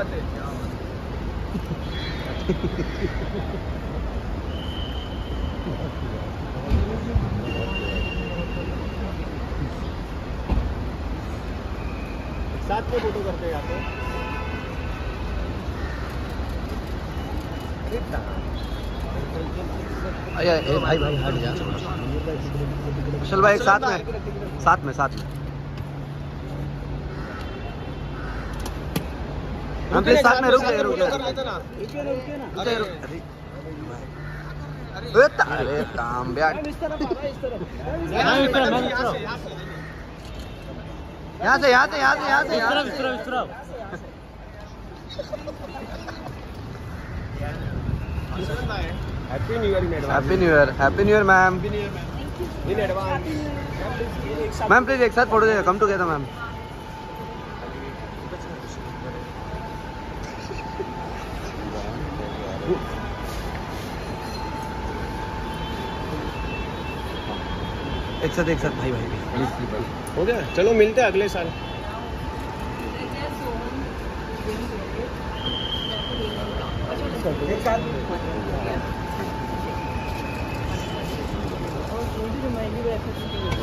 बात है। साथ में फोटो करते हैं यहाँ पे। अरे भाई भाई हट जा। कुशल भाई एक साथ में हम साथ में रुक गए। अरे काम ब्याह यहाँ से happy new year. Happy new year ma'am. In advance. Ma'am please एक साथ फोटो दे। Come together ma'am. एक साथ भाई हो गया। चलो मिलते हैं अगले साल। एक साल